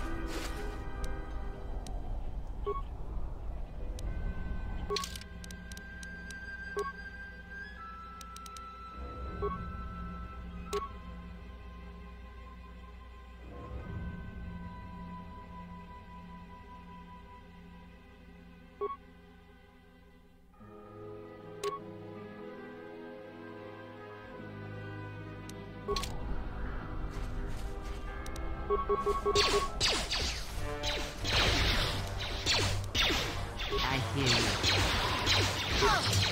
I hear you.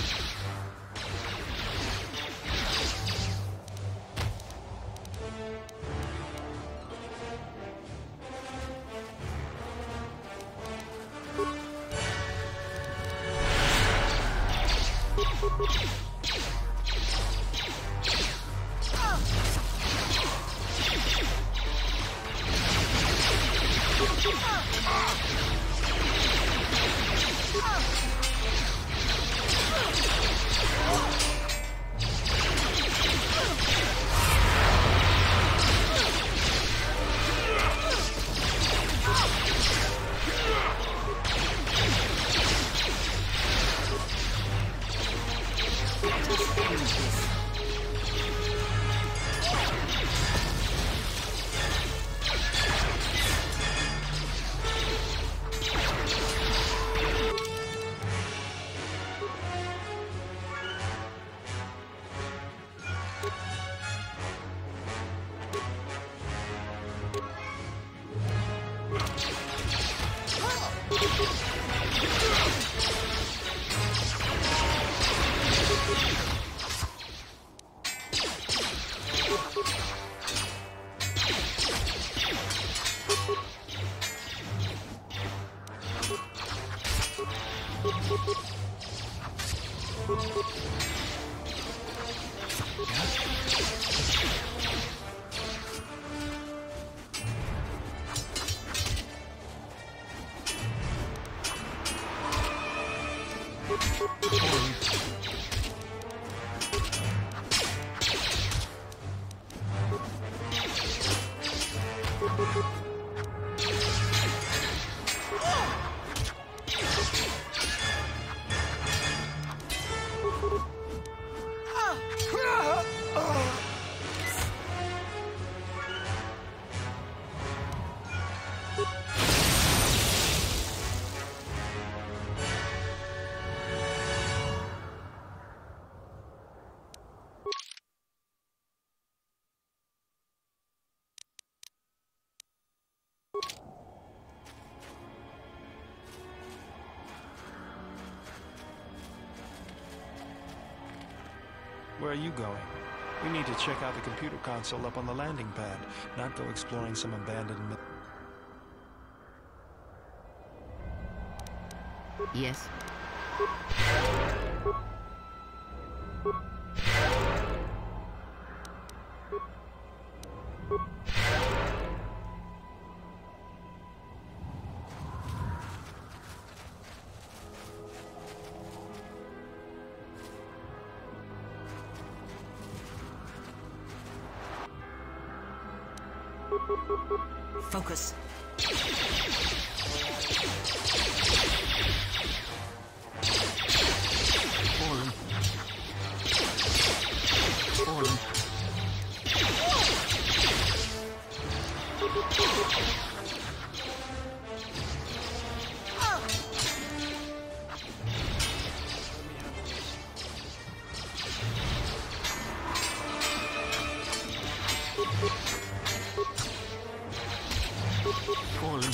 Where are you going? We need to check out the computer console up on the landing pad, not go exploring some abandoned... Yes. Focus. Fallen. Fallen. Fallen.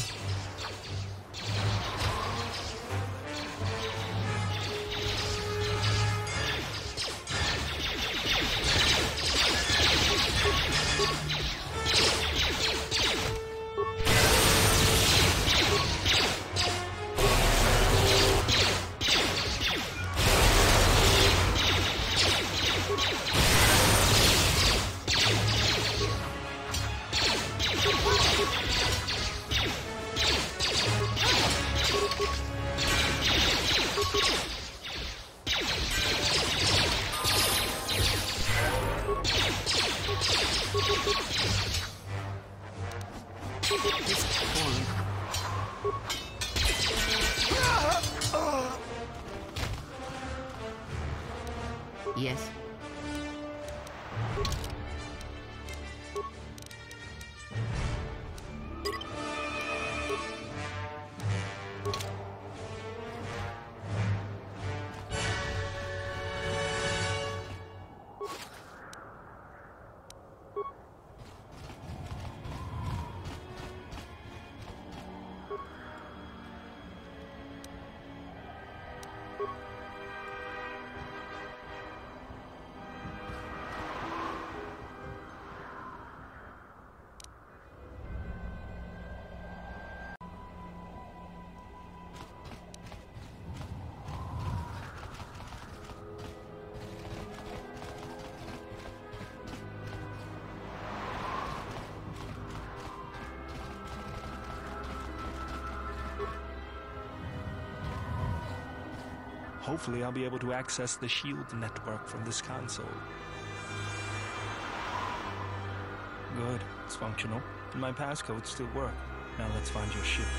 Falling. Yes. Hopefully I'll be able to access the shield network from this console. Good, it's functional, and my passcodes still work. Now let's find your ship.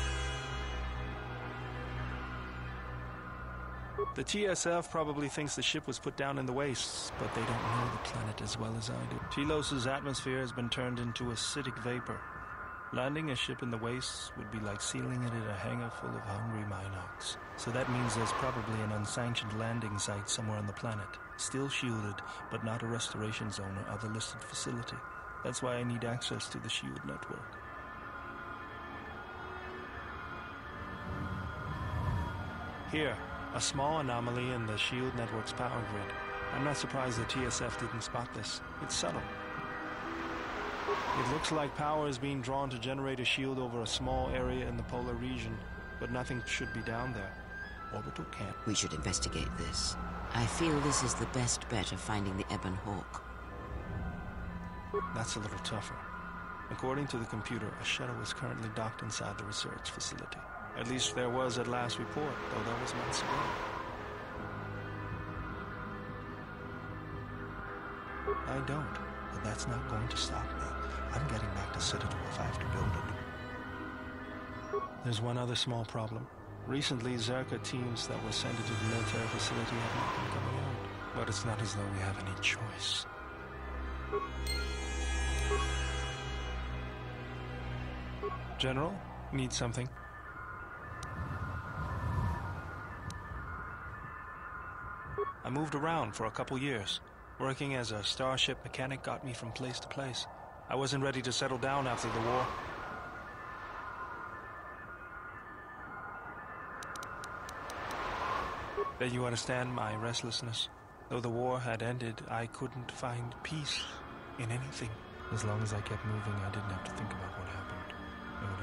The TSF probably thinks the ship was put down in the wastes, but they don't know the planet as well as I do. Telos' atmosphere has been turned into acidic vapor. Landing a ship in the wastes would be like sealing it in a hangar full of hungry Minox. So that means there's probably an unsanctioned landing site somewhere on the planet, still shielded, but not a restoration zone or other listed facility. That's why I need access to the shield network. Here, a small anomaly in the shield network's power grid. I'm not surprised the TSF didn't spot this. It's subtle. It looks like power is being drawn to generate a shield over a small area in the polar region, but nothing should be down there. Orbital can't. We should investigate this. I feel this is the best bet of finding the Ebon Hawk. That's a little tougher. According to the computer, a shuttle is currently docked inside the research facility. At least there was at last report, though that was months ago. I don't, but that's not going to stop me. I'm getting back to Citadel if I have to build it. There's one other small problem. Recently, Zerka teams that were sent into the military facility have not been coming out. But it's not as though we have any choice. General, need something? I moved around for a couple years. Working as a starship mechanic got me from place to place. I wasn't ready to settle down after the war. Bet you understand my restlessness. Though the war had ended, I couldn't find peace in anything. As long as I kept moving, I didn't have to think about what happened. Know what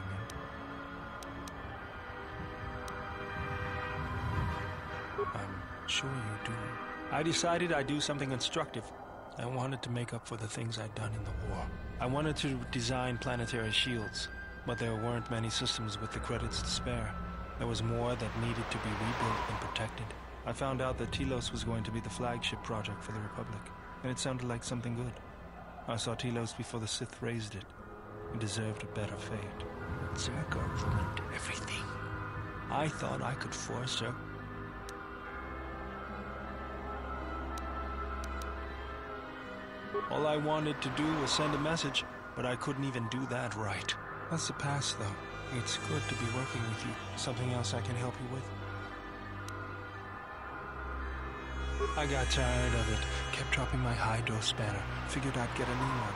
I mean? I'm sure you do. I decided I'd do something instructive. I wanted to make up for the things I'd done in the war. I wanted to design planetary shields, but there weren't many systems with the credits to spare. There was more that needed to be rebuilt and protected. I found out that Telos was going to be the flagship project for the Republic, and it sounded like something good. I saw Telos before the Sith raised it. It deserved a better fate. Zerka ruined everything. I thought I could force her. All I wanted to do was send a message, but I couldn't even do that right. That's the past, though. It's good to be working with you. Something else I can help you with? I got tired of it. Kept dropping my hydro spanner. Figured I'd get a new one.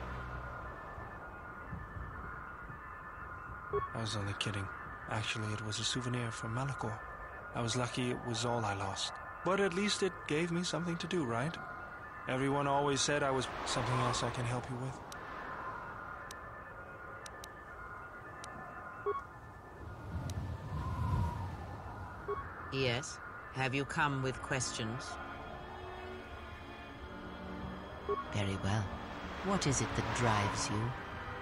I was only kidding. Actually, it was a souvenir from Malachor. I was lucky it was all I lost. But at least it gave me something to do, right? Everyone always said I was something else I can help you with. Yes. Have you come with questions? Very well. What is it that drives you?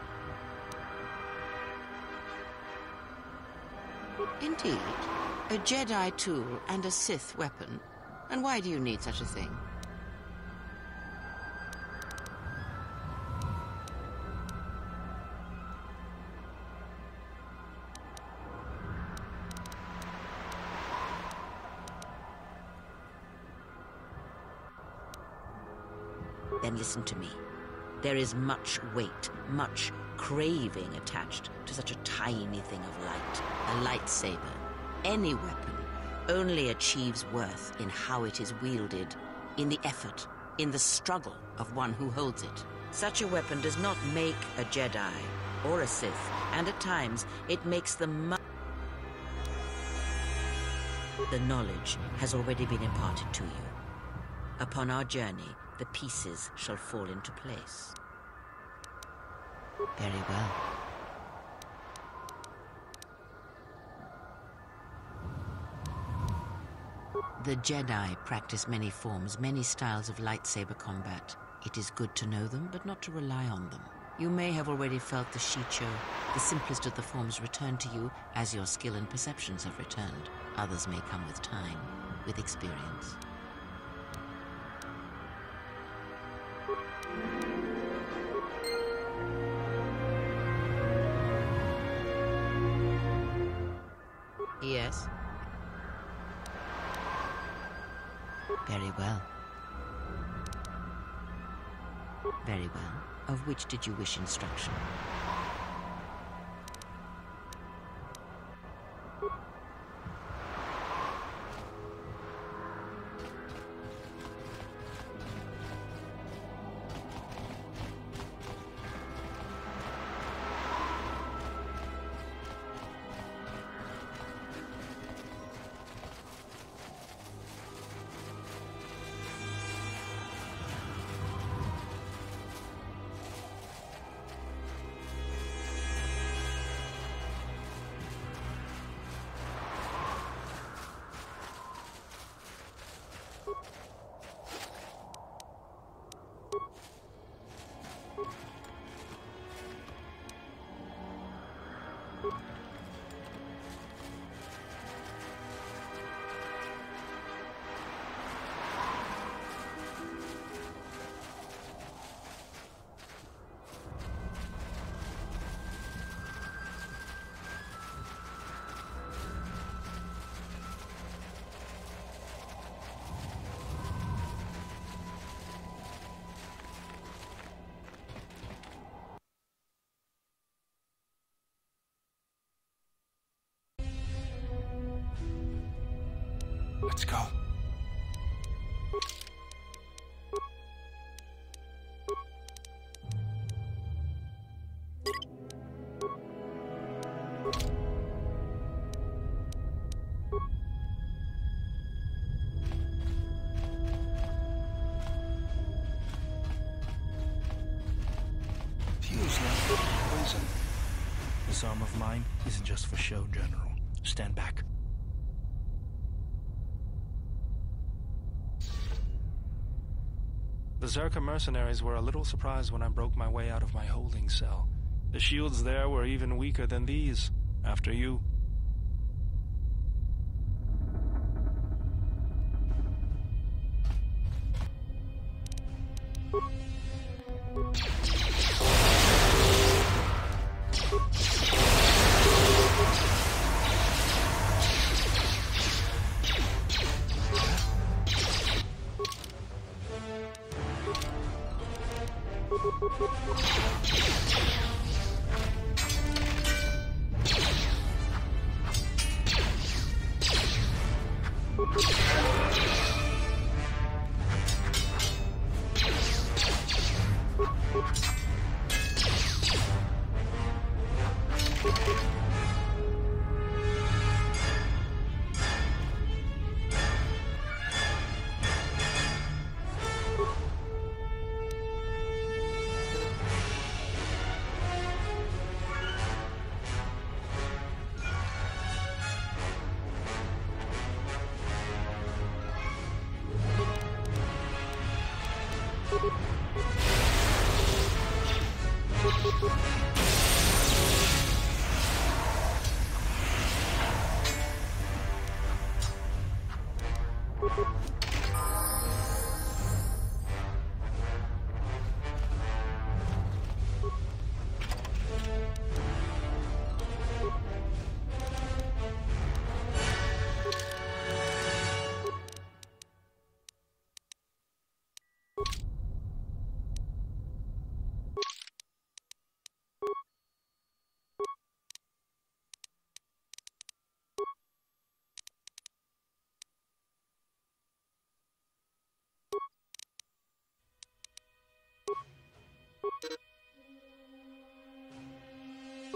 Indeed. A Jedi tool and a Sith weapon. And why do you need such a thing? Then listen to me. There is much weight, much craving attached to such a tiny thing of light. A lightsaber, any weapon, only achieves worth in how it is wielded, in the effort, in the struggle of one who holds it. Such a weapon does not make a Jedi or a Sith, and at times it makes them The knowledge has already been imparted to you. Upon our journey, the pieces shall fall into place. Very well. The Jedi practice many forms, many styles of lightsaber combat. It is good to know them, but not to rely on them. You may have already felt the Shicho, the simplest of the forms, return to you as your skill and perceptions have returned. Others may come with time, with experience. Yes. Very well. Very well. Of which did you wish instruction? Let's go. Fuse like poison. This arm of mine isn't just for show, General. Stand back. The Zerka mercenaries were a little surprised when I broke my way out of my holding cell. The shields there were even weaker than these, after you.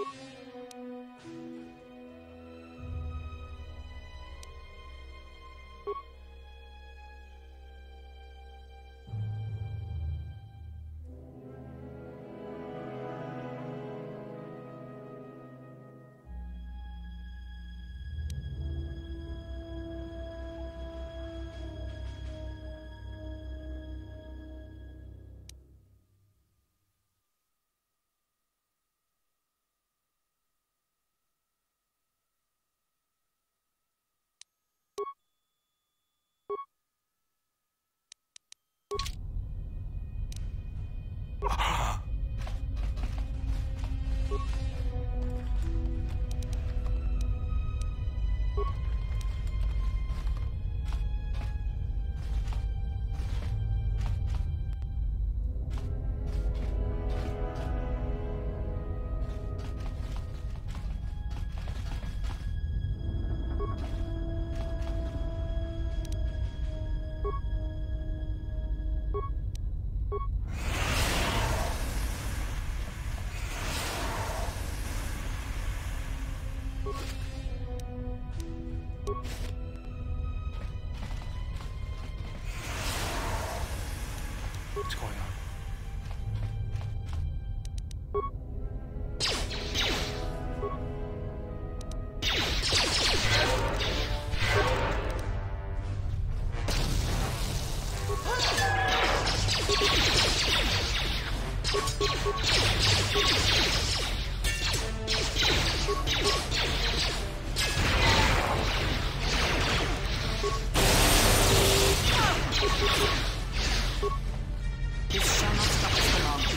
What's going on? This shall not stop us for long.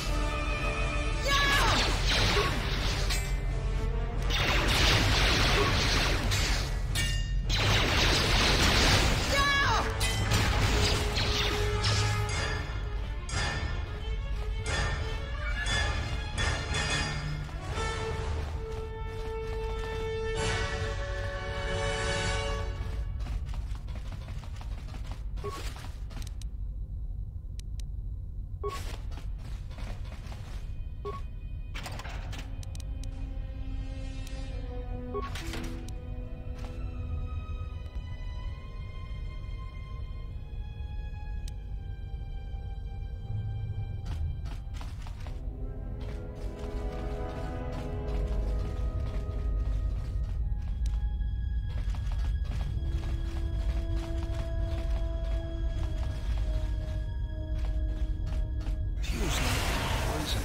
Feels like poison.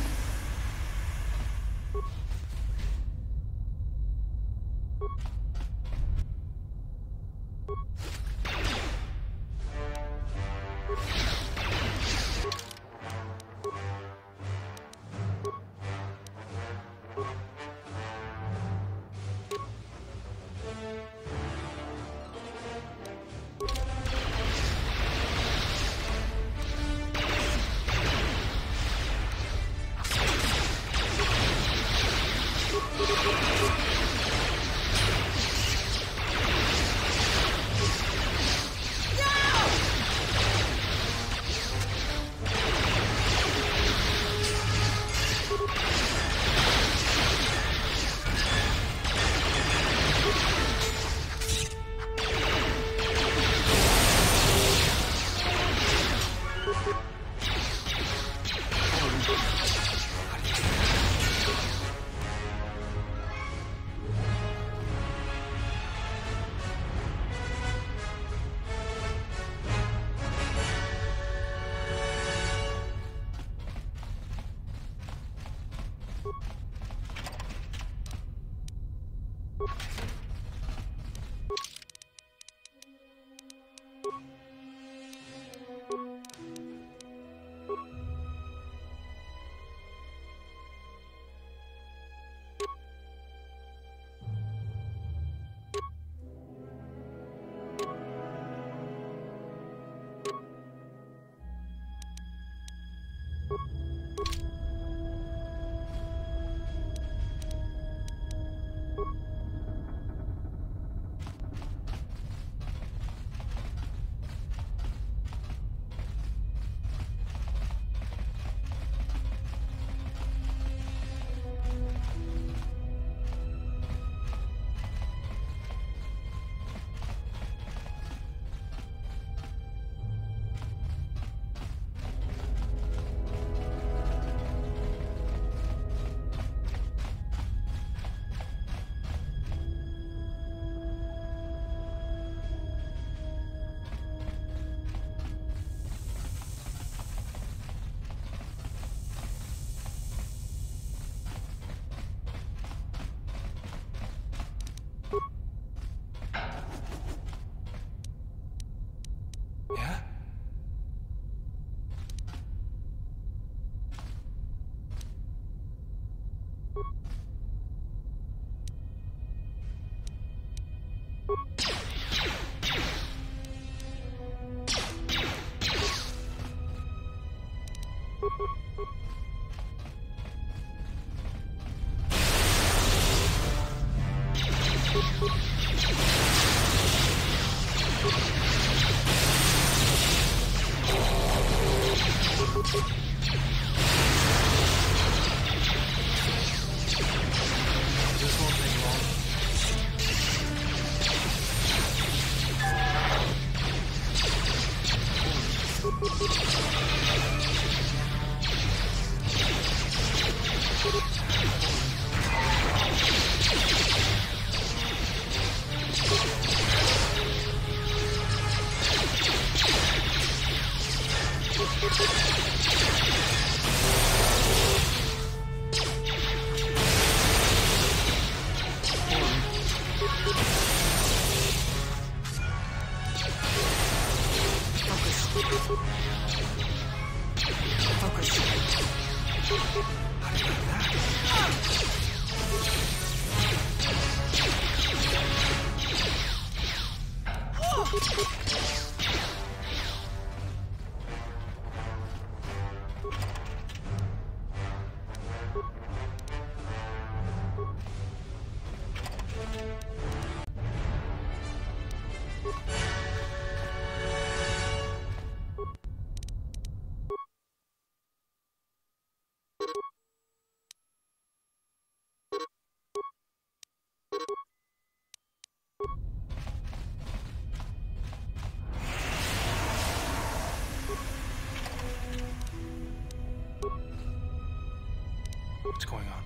What's going on?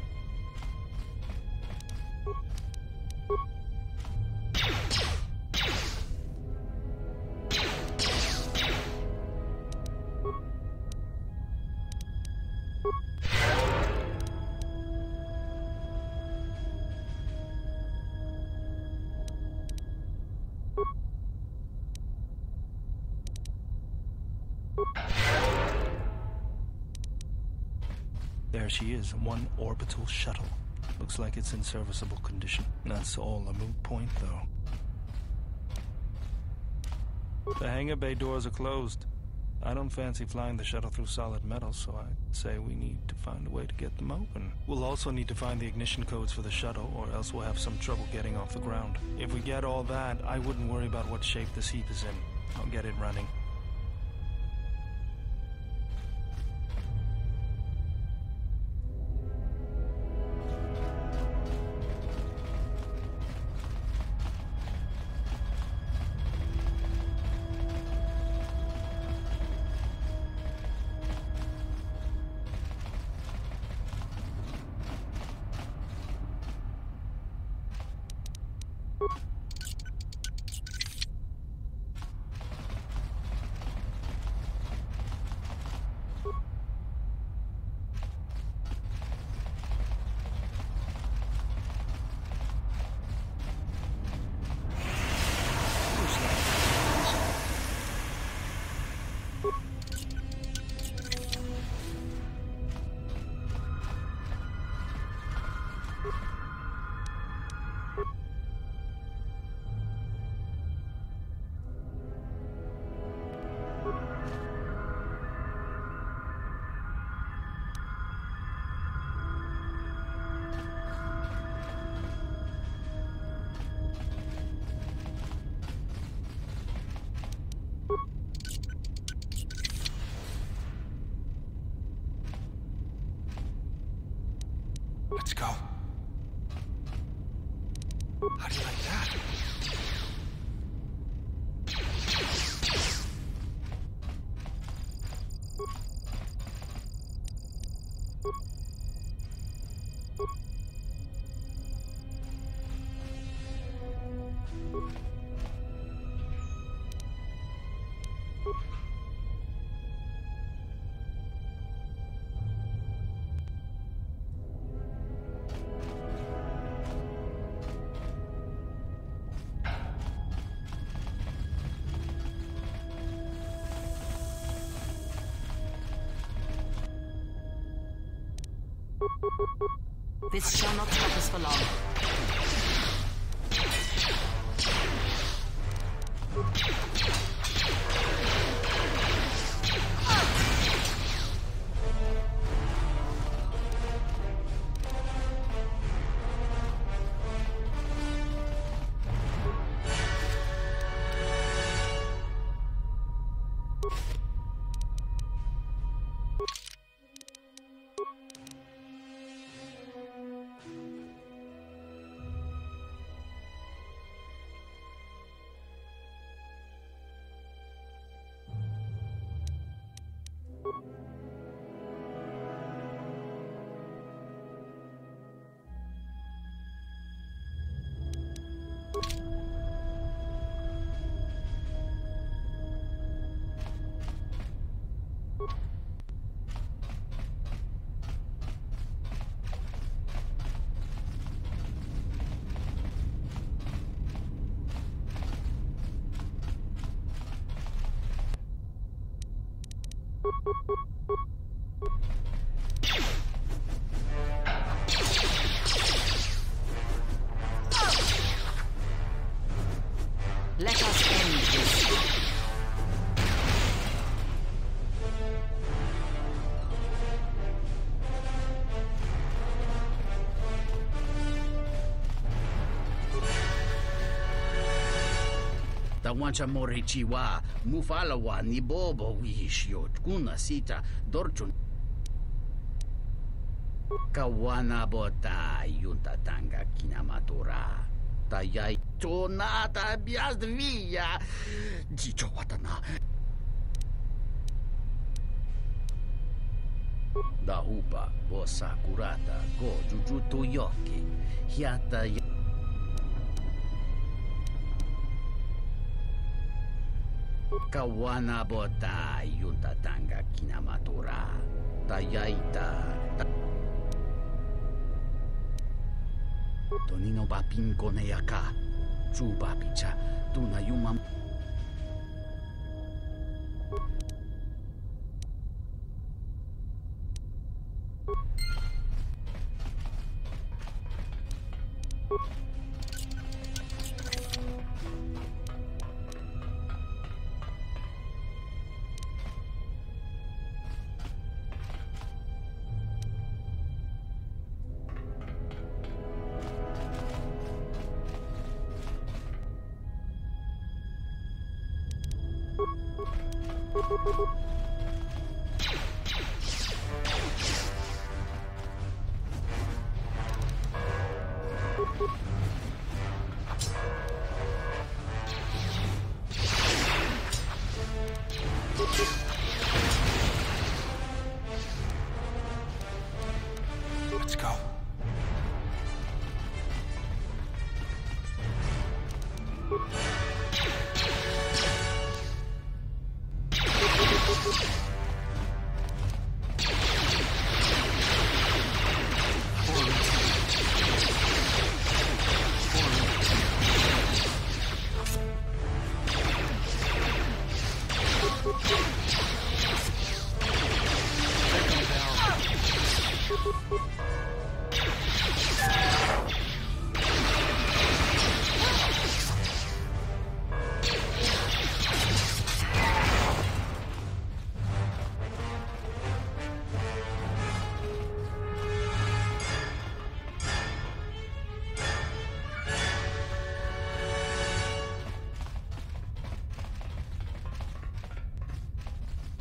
There she is, one orbital shuttle. Looks like it's in serviceable condition. That's all a moot point, though. The hangar bay doors are closed. I don't fancy flying the shuttle through solid metal, so I'd say we need to find a way to get them open. We'll also need to find the ignition codes for the shuttle, or else we'll have some trouble getting off the ground. If we get all that, I wouldn't worry about what shape this heap is in. I'll get it running. Let's go. How do you like that? This shall not stop us for long. Let us end this. Tawancha morichiwa, mufalawa ni bobo wishyo, kuna sita dorchun. Kawana bota yuntatanga kinamatura. Tayay tonata biasdvia. Jicho watana. Dahupa bosa kurata go jujutu yoki. Hiata Kawana bota yuntatanga kinamatura. Tayaita. Tonino papin koneyaka. Chupa picha. Tuna yuma. Let's go.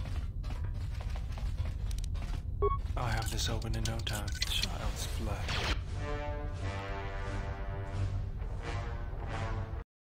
I'll have this open in no time. Child's play.